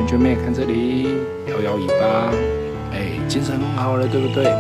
圈圈妹看这里，摇摇尾巴，哎，精神很好了，对不对？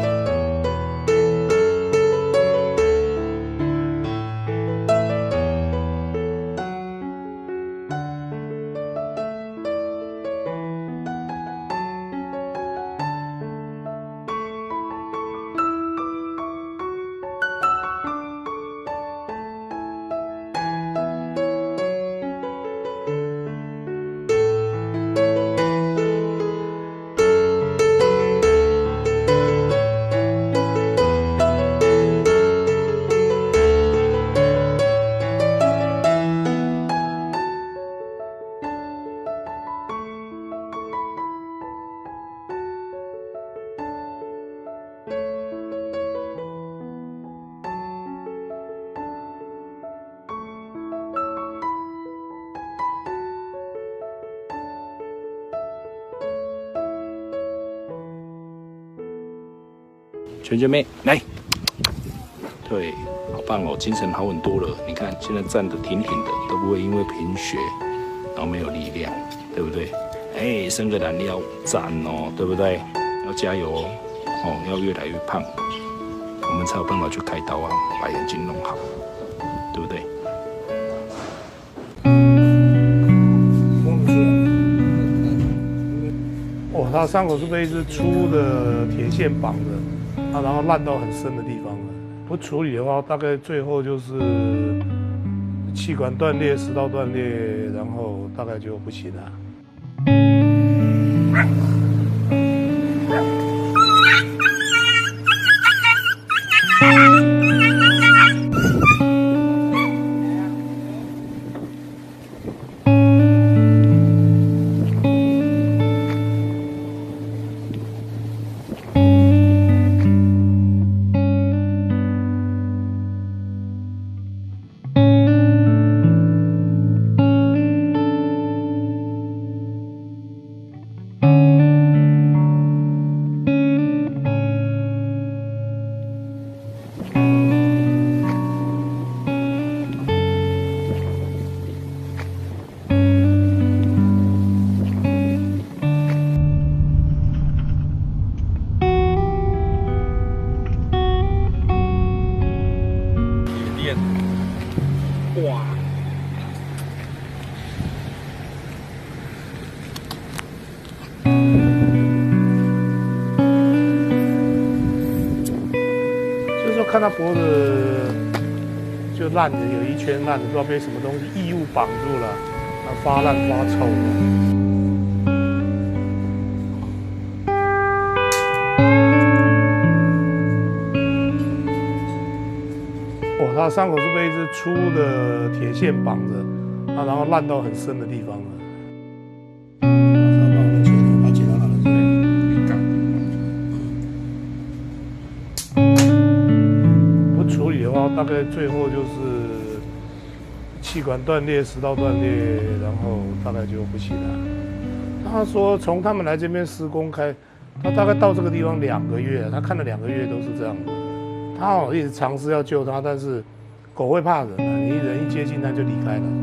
圈圈妹来，对，好棒哦，精神好很多了。你看现在站得挺挺的，都不会因为贫血然后没有力量，对不对？哎，伸个懒腰，赞哦，对不对？要加油哦，哦，要越来越胖，我们才有办法去开刀啊，把眼睛弄好，对不对？ 哦，他伤口是被一只粗的铁线绑的。然后烂到很深的地方了，不处理的话，大概最后就是气管断裂、食道断裂，然后大概就不行了。 哇！ 就是说看他脖子就烂的，有一圈烂的，不知道被什么东西异物绑住了，发烂发臭了。他伤口是被一只粗的铁线绑着，然后烂到很深的地方了。不处理的话，大概最后就是气管断裂、食道断裂，然后大概就不行了。他说从他们来这边施工开，他大概到这个地方2个月，他看了2个月都是这样的。他好像一直尝试要救他，但是狗会怕人啊，你人一接近它就离开了。